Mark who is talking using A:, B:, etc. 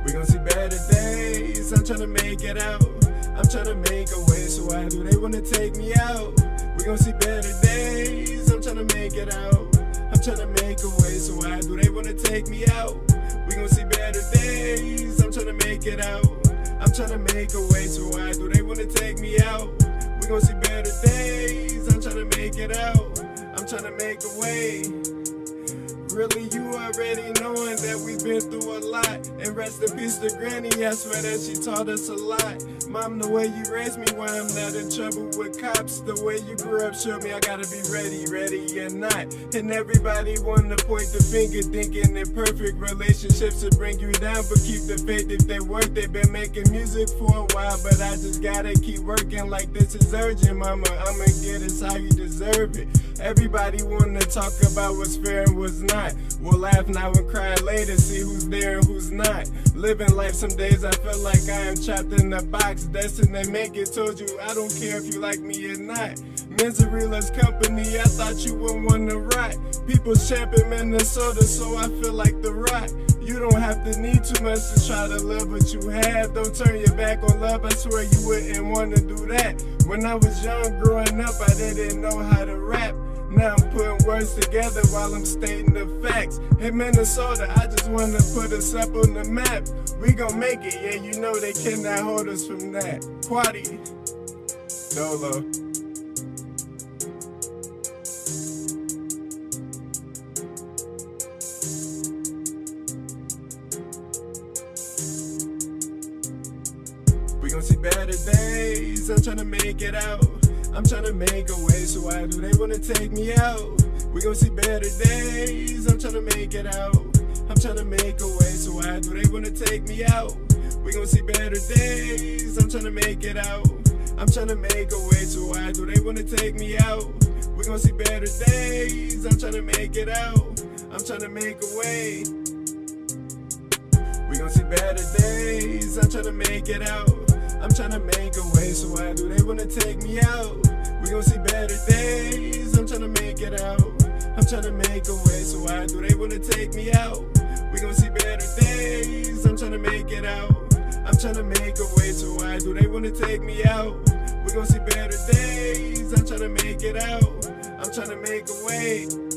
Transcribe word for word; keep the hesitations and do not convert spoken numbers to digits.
A: We gon' see better days. I'm tryna make it out. I'm tryna make a way, so why do they wanna take me out? We gon' see better days. I'm tryna make it out. I'm tryna make a way, so why do they wanna take me out? We gon' see better days. I'm tryna make it out. I'm tryna make a way, so why do they wanna take me out? We gon' see better days. I'm tryna make it out. I'm tryna make a way. Really, you already knowing that we've been through a lot. And rest in peace to Granny, I swear that she taught us a lot. Mom, the way you raised me, why I'm not in trouble with cops. The way you grew up showed me I gotta be ready, ready or not. And everybody wanna point the finger, thinking that perfect relationships will bring you down. But keep the faith if they work. They've been making music for a while, but I just gotta keep working like this is urgent. Mama, I'ma get it's how you deserve it. Everybody wanna talk about what's fair and what's not. We'll laugh now and cry later, see who's there and who's not. Living life some days I feel like I am trapped in a box, destined to make it. Told you I don't care if you like me or not. Misery loves company, I thought you would wanna rot. People champion Minnesota, so I feel like the rock. You don't have to need too much to try to love what you have. Don't turn your back on love, I swear you wouldn't wanna do that. When I was young growing up, I didn't know how to rap. Now I'm putting words together while I'm stating the facts. In Minnesota, I just wanna put us up on the map. We gon' make it, yeah, you know they cannot hold us from that. Quaddy, Dolo. We gon' see better days. I'm tryna make it out. I'm tryna make a way, so why do they wanna take me out? We gon' see better days. I'm tryna make it out. I'm tryna make a way, so why do they wanna take me out? We gon' see better days. I'm tryna make it out. I'm tryna make a way, so why do they wanna take me out? We gon' see better days. I'm tryna make it out. I'm tryna make a way. We gon' see better days. I'm tryna make it out. I'm tryna make a way, so why do they wanna take me out? We gon' see better days. I'm tryna make it out. I'm tryna make a way, so why do they wanna take me out? We gon' see better days. I'm tryna make it out. I'm tryna make a way, so why do they wanna take me out? We gon' see better days. I'm tryna make it out. I'm tryna make a way.